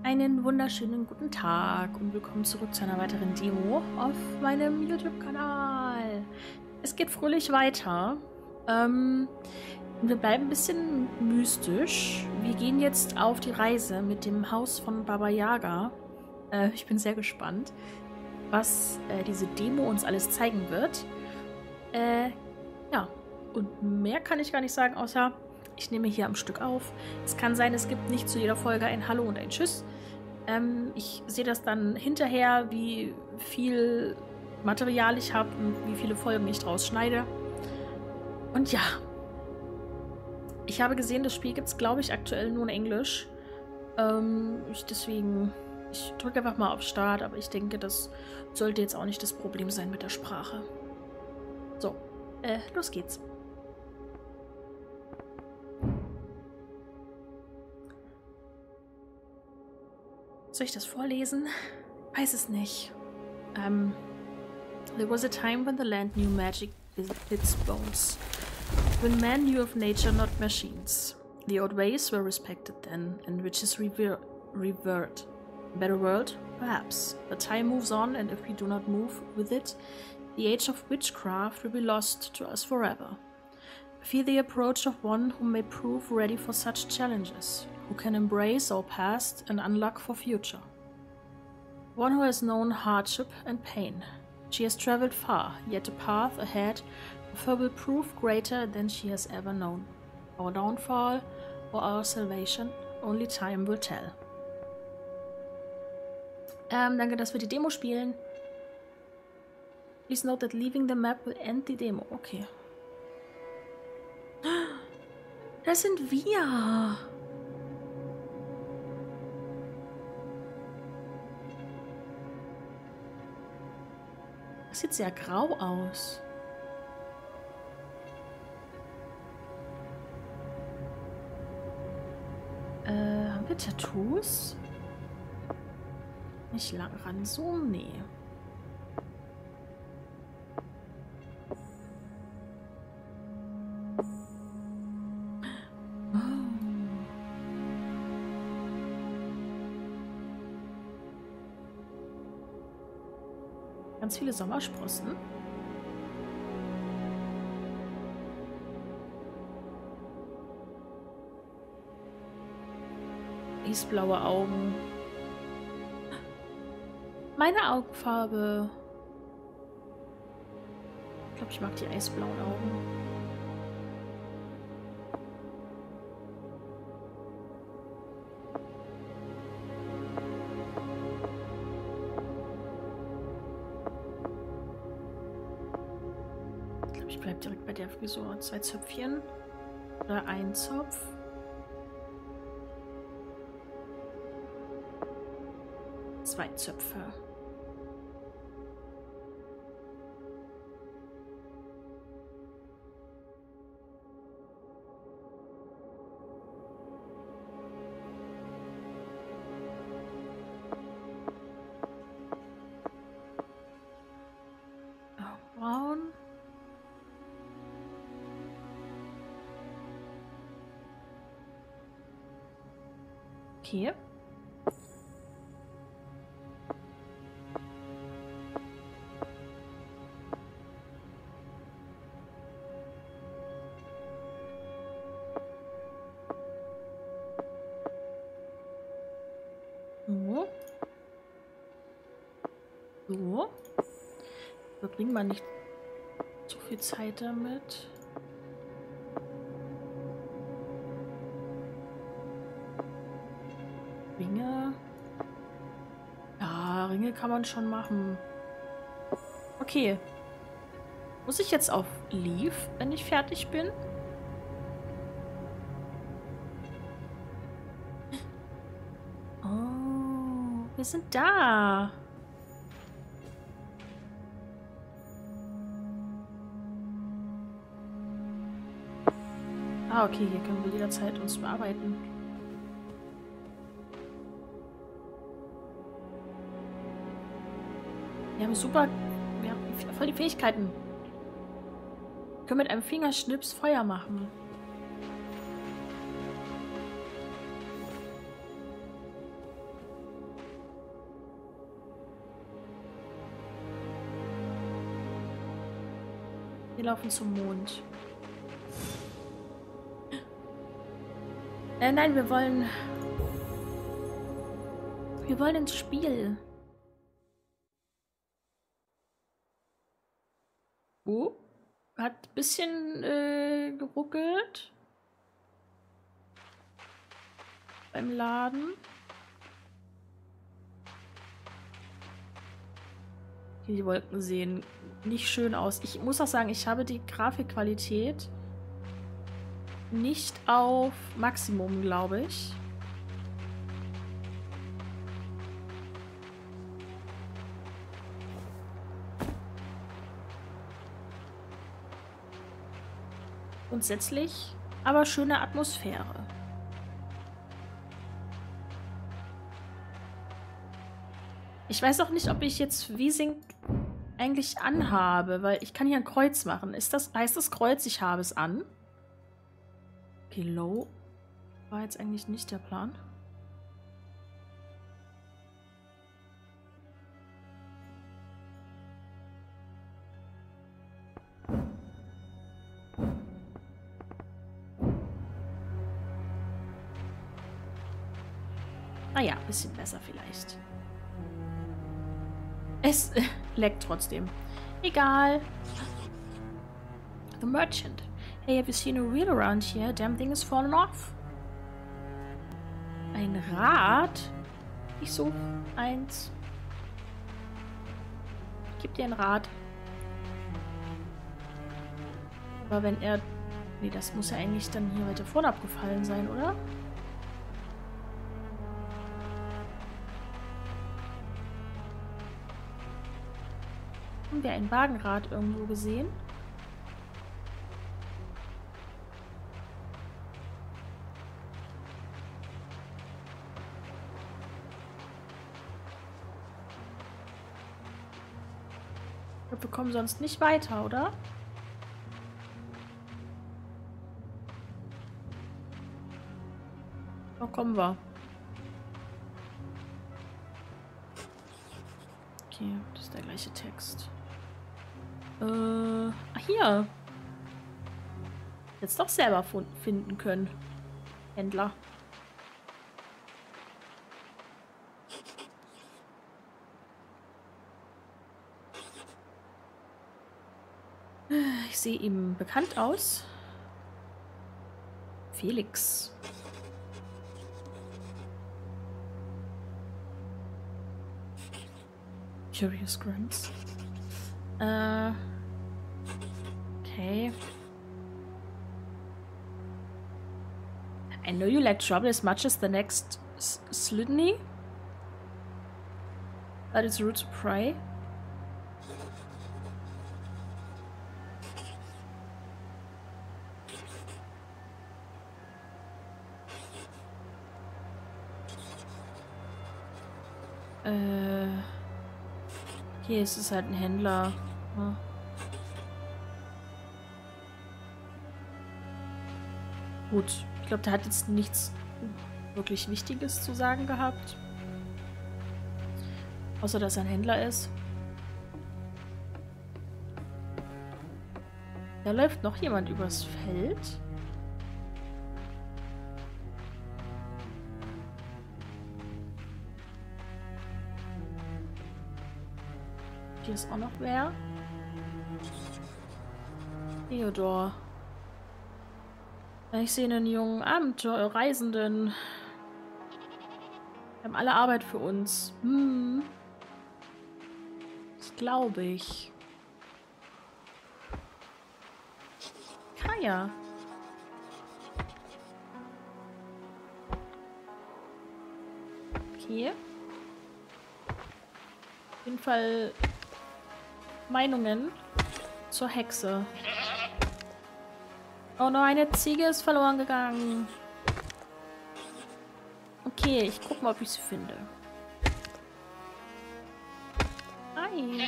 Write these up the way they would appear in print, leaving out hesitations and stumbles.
Einen wunderschönen guten Tag und willkommen zurück zu einer weiteren Demo auf meinem YouTube-Kanal. Es geht fröhlich weiter. Wir bleiben ein bisschen mystisch. Wir gehen jetzt auf die Reise mit dem Haus von Baba Yaga. Ich bin sehr gespannt, was diese Demo uns alles zeigen wird. Ja, und mehr kann ich gar nicht sagen, außer ich nehme hier am Stück auf. Es kann sein, es gibt nicht zu jeder Folge ein Hallo und ein Tschüss. Ich sehe das dann hinterher, wie viel Material ich habe und wie viele Folgen ich draus schneide. Und ja, ich habe gesehen, das Spiel gibt es, glaube ich, aktuell nur in Englisch. Ich drücke einfach mal auf Start, aber ich denke, das sollte jetzt auch nicht das Problem sein mit der Sprache. So, los geht's. Soll ich das vorlesen? Weiß es nicht. There was a time when the land knew magic with its bones. When men knew of nature, not machines. The old ways were respected then, and witches revered. A better world? Perhaps. But time moves on, and if we do not move with it, the age of witchcraft will be lost to us forever. Feel the approach of one who may prove ready for such challenges, who can embrace our past and unlock for future. One who has known hardship and pain. She has traveled far, yet the path ahead of her will prove greater than she has ever known. Our downfall or our salvation, only time will tell. Danke, dass wir die Demo spielen. Please note that leaving the map will end the demo. Okay. Das sind wir. Das sieht sehr grau aus. Haben wir Tattoos? Nicht lang ranzoomen? Nee. Ganz viele Sommersprossen. Eisblaue Augen. Meine Augenfarbe. Ich glaube, ich mag die eisblauen Augen. Ich bleibe direkt bei der Frisur. 2 Zöpfchen. Oder ein Zopf. Zwei Zöpfe. Braun. Okay. So. So. Verbringt man nicht so viel Zeit damit. Ringe. Ja, Ringe kann man schon machen. Okay. Muss ich jetzt auf Leave, wenn ich fertig bin? Oh, wir sind da. Ah, okay, hier können wir jederzeit uns bearbeiten. Wir haben voll die Fähigkeiten. Wir können mit einem Fingerschnips Feuer machen. Wir laufen zum Mond. Nein, wir wollen ins Spiel. Oh, hat ein bisschen geruckelt. Beim Laden. Die Wolken sehen nicht schön aus. Ich muss auch sagen, ich habe die Grafikqualität nicht auf Maximum, glaube ich. Grundsätzlich, aber schöne Atmosphäre. Ich weiß auch nicht, ob ich jetzt V-Sync eigentlich anhabe, weil ich kann hier ein Kreuz machen. Heißt das Kreuz, ich habe es an? Okay, low war jetzt eigentlich nicht der Plan. Naja, ein bisschen besser vielleicht. Es leckt trotzdem. Egal. The Merchant. Hey, have you seen a wheel around here? Damn thing is fallen off. Ein Rad? Ich suche eins. Gib dir ein Rad. Aber wenn er... Nee, das muss ja eigentlich dann hier weiter vorne abgefallen sein, oder? Haben wir ein Wagenrad irgendwo gesehen? Ich glaube, wir kommen sonst nicht weiter, oder? Wo kommen wir? Okay, das ist der gleiche Text. Hier. Jetzt doch selber finden können. Händler. Ich sehe ihm bekannt aus. Felix. Curious Grunts. Okay. I know you like trouble as much as the next Slidney. But it's rude to pray. Okay, es ist halt ein Händler. Ja. Gut, ich glaube, der hat jetzt nichts wirklich Wichtiges zu sagen gehabt. Außer, dass er ein Händler ist. Da läuft noch jemand übers Feld. Hier ist auch noch wer. Theodor. Ich sehe einen jungen Abenteuerreisenden. Wir haben alle Arbeit für uns. Das glaube ich. Kaya. Okay. Auf jeden Fall Meinungen zur Hexe. Oh no, eine Ziege ist verloren gegangen. Okay, ich guck mal, ob ich sie finde. Hi.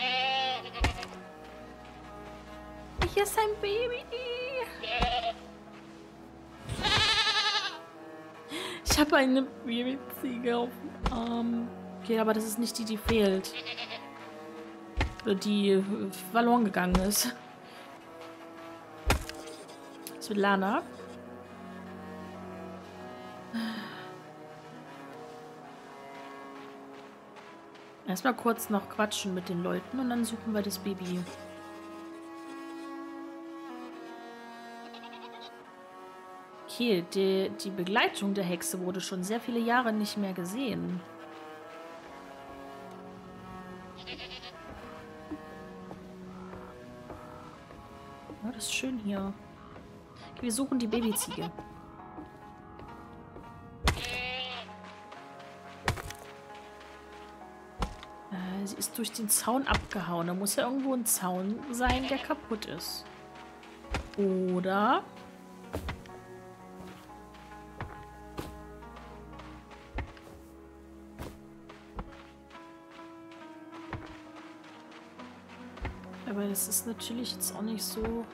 Hier ist ein Baby. Ich habe eine Babyziege auf dem Arm. Okay, aber das ist nicht die, die fehlt. Oder die verloren gegangen ist. Svetlana. Erstmal kurz noch quatschen mit den Leuten und dann suchen wir das Baby. Okay, die Begleitung der Hexe wurde schon sehr viele Jahre nicht mehr gesehen. Ja, das ist schön hier. Okay, wir suchen die Babyziege. Sie ist durch den Zaun abgehauen. Da muss ja irgendwo ein Zaun sein, der kaputt ist. Oder... Aber das ist natürlich jetzt auch nicht so...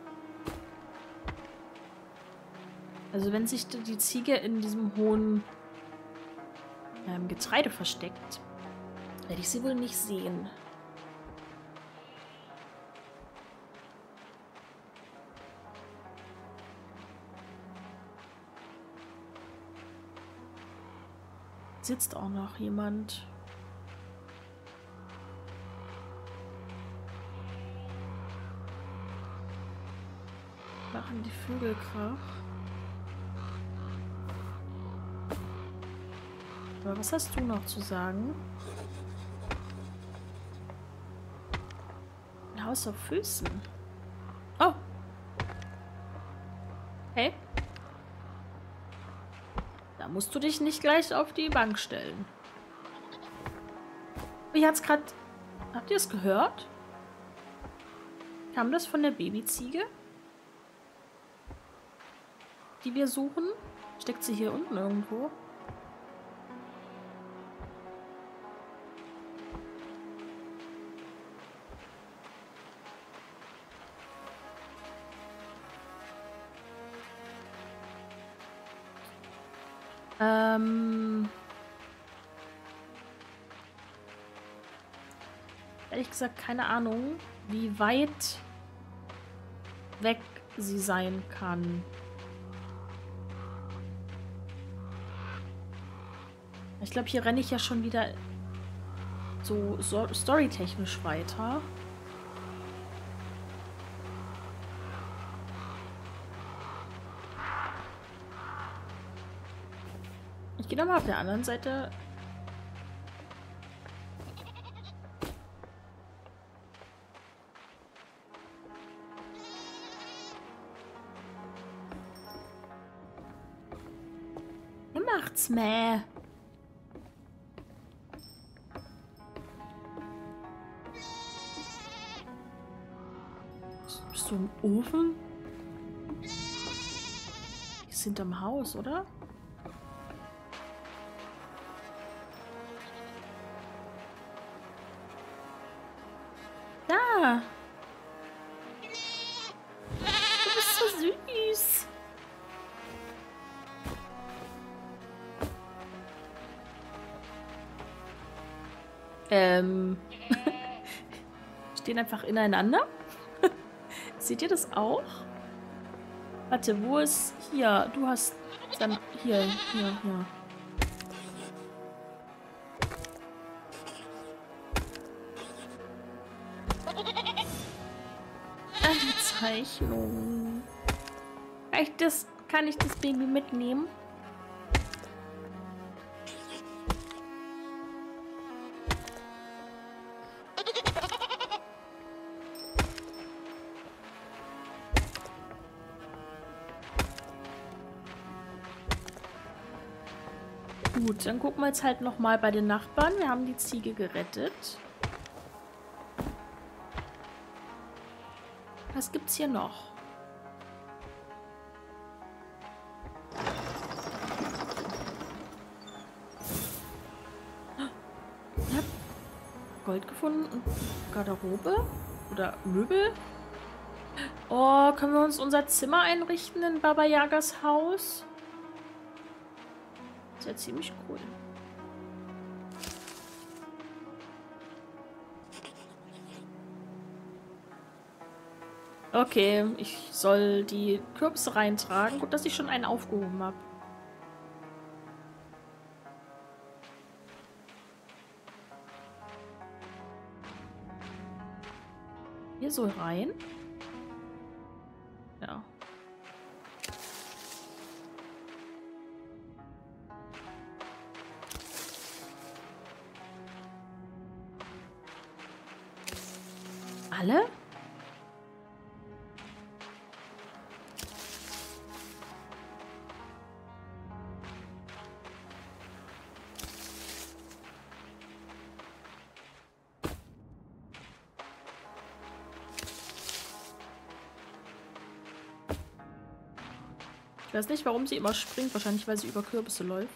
Also wenn sich die Ziege in diesem hohen Getreide versteckt, werde ich sie wohl nicht sehen. Sitzt auch noch jemand. Machen die Vögel Krach. Aber was hast du noch zu sagen? Ein Haus auf Füßen. Oh. Hey. Da musst du dich nicht gleich auf die Bank stellen. Wie hat's gerade... Habt ihr es gehört? Kam das von der Babyziege? Die wir suchen? Steckt sie hier unten irgendwo? Ehrlich gesagt, keine Ahnung, wie weit weg sie sein kann. Ich glaube, hier renne ich ja schon wieder so storytechnisch weiter. Ich gehe nochmal auf der anderen Seite. Ihr macht's, mäh. Bist du im Ofen? Die sind am Haus, oder? Da! Du bist so süß! Stehen einfach ineinander? Seht ihr das auch? Warte, wo ist... Hier, du hast... Dann... Hier. Die Zeichnung. Kann ich das Baby mitnehmen? Gut, dann gucken wir jetzt halt nochmal bei den Nachbarn. Wir haben die Ziege gerettet. Was gibt's hier noch? Ich hab Gold gefunden und Garderobe oder Möbel. Oh, können wir uns unser Zimmer einrichten in Baba Yagas Haus? Das ist ja ziemlich cool. Okay, ich soll die Kürbisse reintragen. Gut, dass ich schon einen aufgehoben habe. Hier so rein. Ja. Alle? Ich weiß nicht, warum sie immer springt. Wahrscheinlich, weil sie über Kürbisse läuft.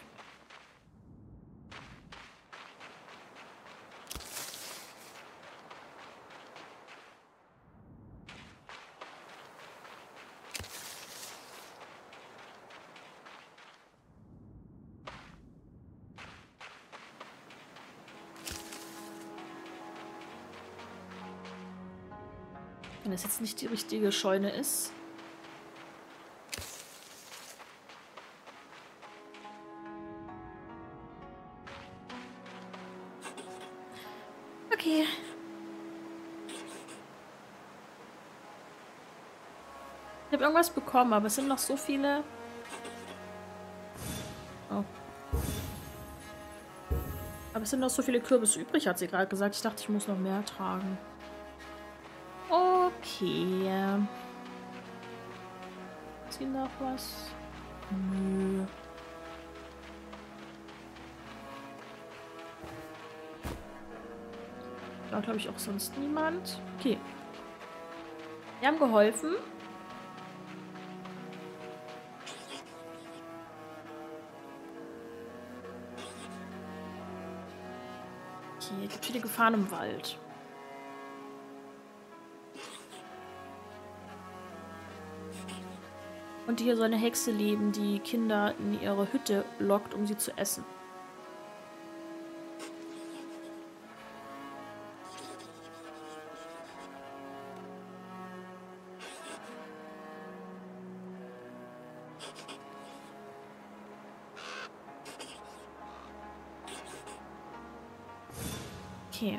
Wenn das jetzt nicht die richtige Scheune ist. Okay. Ich habe irgendwas bekommen, aber es sind noch so viele. Oh. Aber es sind noch so viele Kürbisse übrig, hat sie gerade gesagt. Ich dachte, ich muss noch mehr tragen. Okay. Ist hier noch was? Nö. Da glaube ich auch sonst niemand. Okay. Wir haben geholfen. Okay, es gibt viele Gefahren im Wald. Und hier soll eine Hexe leben, die Kinder in ihre Hütte lockt, um sie zu essen. Okay.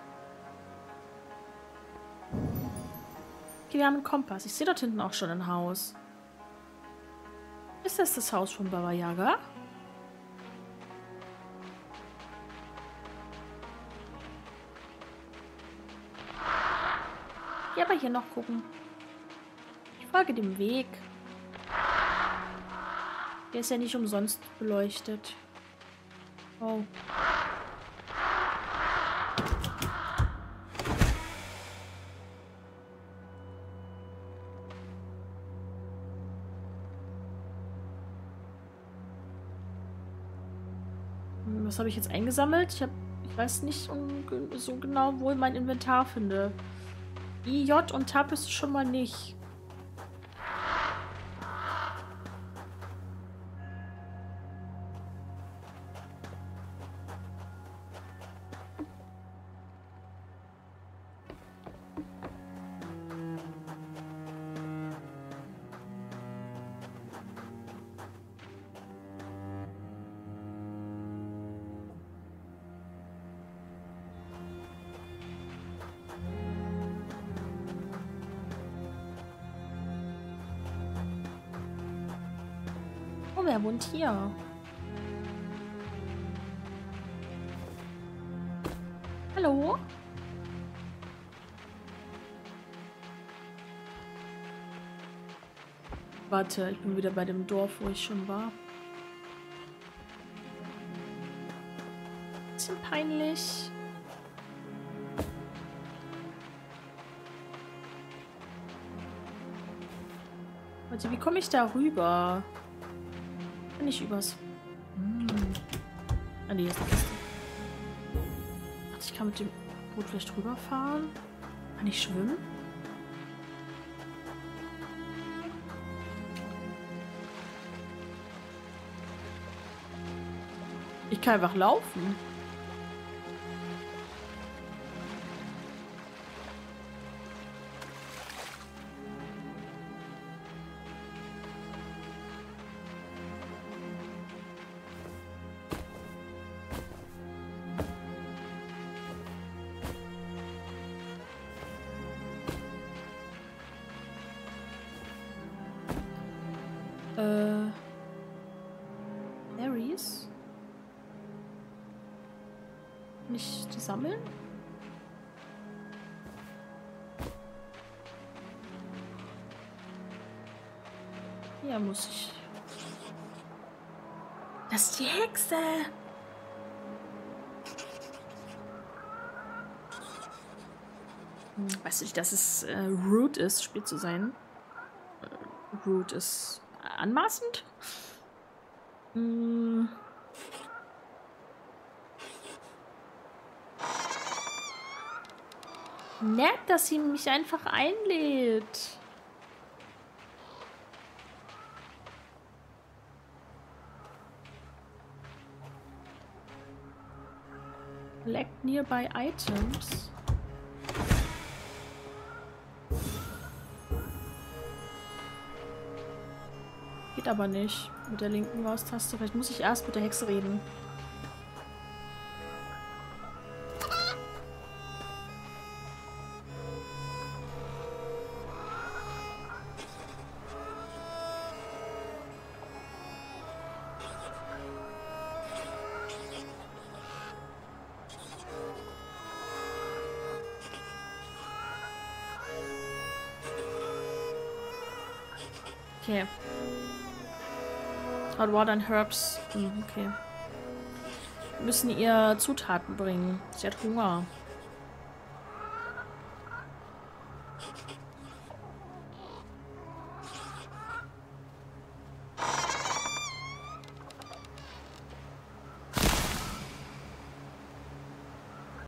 Okay, wir haben einen Kompass. Ich sehe dort hinten auch schon ein Haus. Ist das Haus von Baba Yaga? Ja, aber hier noch gucken. Ich folge dem Weg. Der ist ja nicht umsonst beleuchtet. Oh. Was habe ich jetzt eingesammelt? Ich weiß nicht so genau, wo ich mein Inventar finde. I, J und Tab ist es schon mal nicht. Oh, wer wohnt hier? Hallo? Warte, ich bin wieder bei dem Dorf, wo ich schon war. Bisschen peinlich. Warte, wie komme ich da rüber? Kann ich übers... Ah, nee, ist eine Kiste. Warte, ich kann mit dem Boot vielleicht rüberfahren. Kann ich schwimmen? Ich kann einfach laufen. Nicht die sammeln? Ja, muss ich. Das ist die Hexe! Weißt du, dass es rude ist, spät zu sein? Rude ist anmaßend? Nett, dass sie mich einfach einlädt. Collect nearby items. Geht aber nicht mit der linken Maustaste. Vielleicht muss ich erst mit der Hexe reden. Okay. Hot Water and Herbs. Okay. Wir müssen ihr Zutaten bringen. Sie hat Hunger.